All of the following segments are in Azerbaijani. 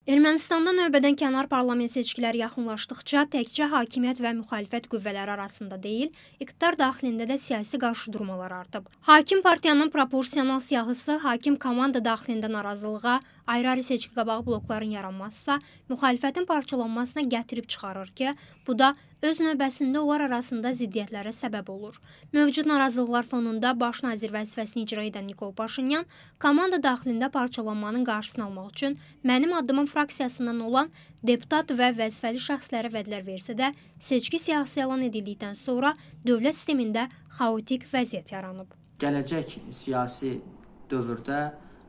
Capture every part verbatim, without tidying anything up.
Ermənistanda növbədən kənar parlament seçkiləri yaxınlaşdıqca təkcə hakimiyyət və müxalifət qüvvələri arasında deyil, iqtidar daxilində də siyasi qarşıdurmalar artıb. Hakim partiyanın proporsional siyahısı hakim komanda daxilində narazılığa, ayrı-ayrı seçki qabağı blokların yaranmasısa, müxalifətin parçalanmasına gətirib çıxarır ki, bu da öz növbəsində onlar arasında ziddiyyətlərə səbəb olur. Mövcud narazılıqlar fonunda baş nazir vəzifəsini icra edən Nikol Paşinyan komanda daxilində parçalanmanın qarşısını almaq üçün mənim addımım fraksiyasından olan deputat və vəzifəli şəxslərə vədlər versə də, seçki siyasi elan edildikdən sonra dövlət sistemində xaotik vəziyyət yaranıb. Gələcək siyasi dövrdə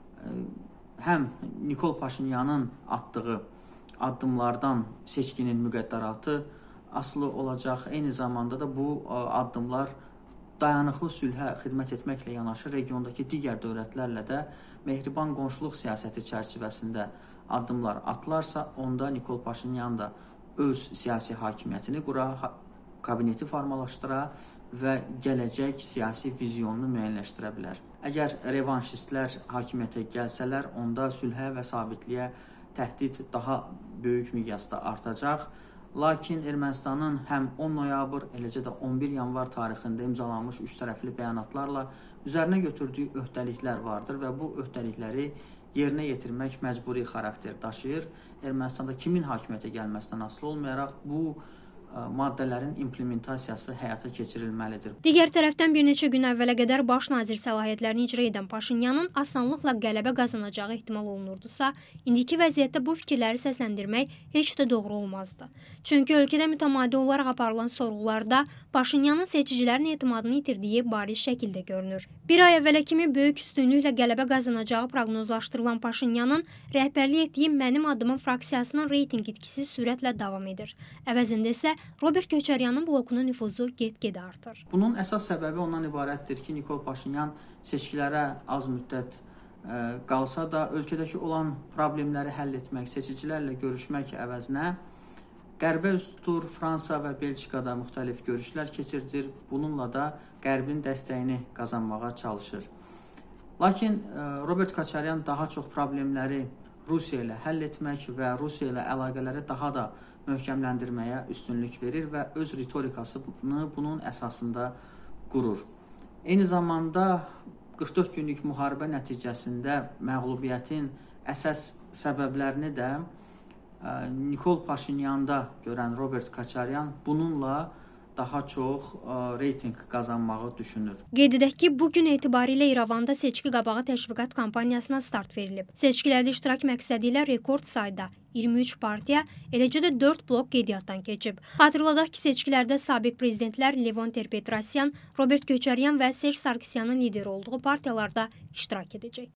həm Nikol Paşinyanın atdığı addımlardan seçkinin müqəddəratı asılı olacaq. Eyni zamanda da bu addımlar dayanıqlı sülhə xidmət etməklə yanaşı regiondakı digər dövlətlərlə də mehriban qonşuluq siyasəti çərçivəsində addımlar atılarsa, onda Nikol Paşinyan da öz siyasi hakimiyyətini qura, kabineti formalaşdıra və gələcək siyasi vizyonunu müəyyənləşdirə bilər. Əgər revanşistlər hakimiyyətə gəlsələr, onda sülhə və sabitliyə təhdid daha böyük miqyasda artacaq. Lakin Ermənistanın həm on noyabr, eləcə də on bir yanvar tarixində imzalanmış üç tərəfli bəyanatlarla üzərinə götürdüyü öhdəliklər vardır və bu öhdəlikləri yerinə yetirmək məcburi xarakter daşıyır. Ermənistanda kimin hakimiyyətə gəlməsindən asılı olmayaraq bu maddələrin implementasiyası həyata keçirilməlidir. Digər tərəfdən bir neçə gün əvvələ qədər baş nazir səlahiyyətlərini icra edən Paşinyanın asanlıqla qələbə qazanacağı ehtimal olunurdusa, indiki vəziyyətdə bu fikirləri səsləndirmək heç də doğru olmazdı. Çünki ölkədə mütəmadi olaraq aparılan sorğularda Paşinyanın seçicilərin etimadını itirdiyi bariz şəkildə görünür. Bir ay əvvələ kimi böyük üstünlüklə qələbə qazanacağı proqnozlaşdırılan Paşinyanın rəhbərlik etdiyi Mənim Addımım fraksiyasının reytinq itkisi sürətlə davam edir. Əvəzində isə Robert Köçəryanın blokunun nüfuzu get-gedə artır. Bunun əsas səbəbi ondan ibarətdir ki, Nikol Paşinyan seçkilərə az müddət ə, qalsa da ölkədəki olan problemləri həll etmək, seçicilərlə görüşmək əvəzinə Qərbə üst tutur, Fransa və Belçikada müxtəlif görüşlər keçirdir. Bununla da Qərbin dəstəyini qazanmağa çalışır. Lakin ə, Robert Köçəryan daha çox problemləri Rusiya ilə həll etmək və Rusiya ilə əlaqələri daha da möhkəmləndirməyə üstünlük verir və öz ritorikasını bunun əsasında qurur. Eyni zamanda qırx dörd günlük müharibə nəticəsində məğlubiyyətin əsas səbəblərini də ə, Nikol Paşinyanda görən Robert Köçəryan bununla daha çox ə, reytinq qazanmağı düşünür. Qeyd edək ki, bugün etibarilə İrəvanda seçki qabağı təşviqat kampaniyasına start verilib. Seçkilərdə iştirak məqsədi ilə rekord sayda iyirmi üç partiya, eləcə də dörd blok qeydiyyatdan keçib. Xatırladaq ki, seçkilərdə sabiq prezidentlər Levon Ter-Petrosyan, Robert Köçəryan və Serj Sarkisyanın lideri olduğu partiyalarda iştirak edəcək.